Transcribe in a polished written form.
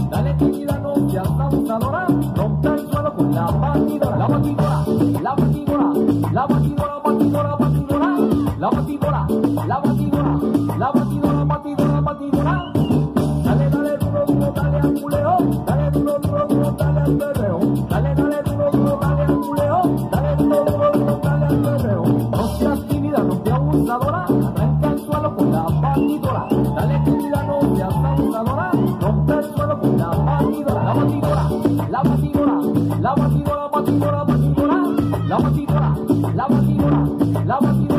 dale tímida novia abusadora, rompe el suelo con la batidora, la batidora, la batidora, la batidora, batidora, batidora, la batidora, la batidora, la batidora, batidora, batidora. Dale, dale duro, duro, dale al culeo, dale duro, duro, duro, dale al perreo, dale, dale duro, duro, dale al culeo, dale duro, duro, duro, dale al perreo. No seas tímida, no seas abusadora, arranca el suelo con la batidora, dale tímida, no seas abusadora, rompe el suelo con la batidora, la batidora, la batidora, la batidora, batidora, batidora, la batidora, la batidora, la batidora.